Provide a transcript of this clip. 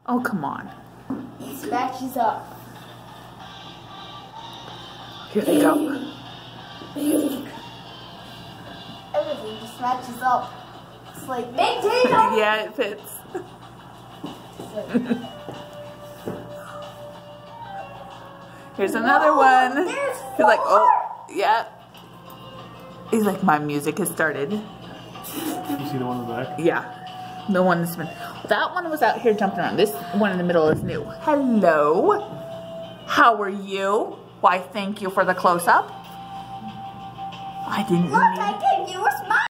Oh, come on. It matches up. Here they go. Everything just matches up. It's like, big deal! Yeah, it fits. Here's another one. He's like, oh, yeah. He's like, my music has started. You see the one in the back? Yeah. The one that's been, that one was out here jumping around. This one in the middle is new. Hello. How are you? Why, thank you for the close-up. I didn't Look, I gave you a